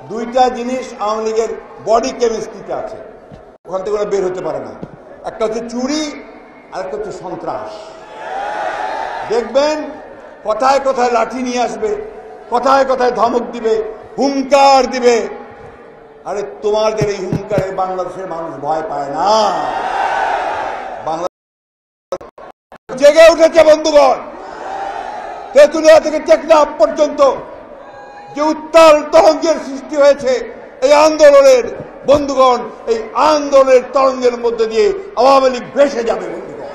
দুইটা জিনিস আওয়ামী লীগের বডি কেমিস্ট্রিতে আছে, ওখান থেকে ওরা বের হতে পারে না। একটা হচ্ছে চুরি আর একটা হচ্ছে সন্ত্রাস। দেখবেন কথায় কথায় লাঠি নিয়ে আসবে, কথায় কথায় ধমক দিবে, হুঙ্কার দিবে। আরে তোমাদের এই হুঙ্কারে বাংলাদেশের মানুষ ভয় পায় না। বাংলাদেশ জেগে উঠেছে বন্ধুগণ। তেঁতুলিয়া থেকে টেকনাফ পর্যন্ত যে উত্তাল তরঙ্গের সৃষ্টি হয়েছে এই আন্দোলনের, বন্ধুগণ এই আন্দোলনের তরঙ্গের মধ্যে দিয়ে আওয়ামী লীগ ভেসে যাবে বন্ধুগণ।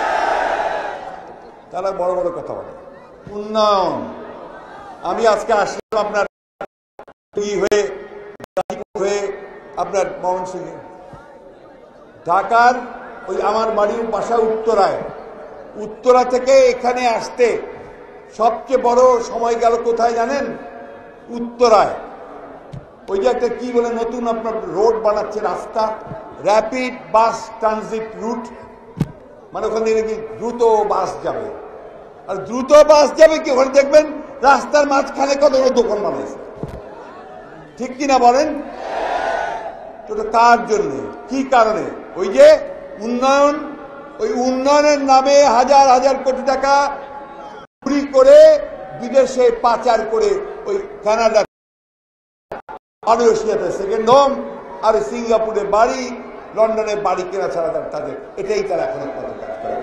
তারা বড় বড় কথা বলে উন্নয়ন। আমি আজকে আসলাম আপনার হয়ে আপনার ময়মনসিংহে, ঢাকার ওই আমার বাড়ির বাসা উত্তরায়, উত্তরা থেকে এখানে আসতে সবচেয়ে বড় সময় গেল কোথায় জানেন? উত্তরায়। ওই যে একটা কি বলে নতুন আপনার রোড বানাচ্ছে, রাস্তা, র্যাপিড বাস ট্রানজিট রুট, মানে ওখান থেকে নাকি দ্রুত বাস যাবে। আর দ্রুত বাস যাবে কি, ওখানে দেখবেন রাস্তার মাঝখানে কতগুলো দোকান বানাইছে, ঠিক কিনা বলেন? তো কার জন্য, কি কারণে? ওই যে উন্নয়ন, ওই উন্নয়নের নামে হাজার হাজার কোটি টাকা চুরি করে বিদেশে পাচার করে ওই কানাডা, মালয়েশিয়াতে সেকেন্ড হোম, আর সিঙ্গাপুরে বাড়ি, লন্ডনে বাড়ি কেনা ছাড়া তাদের এটাই তারা এখন কাজ করে।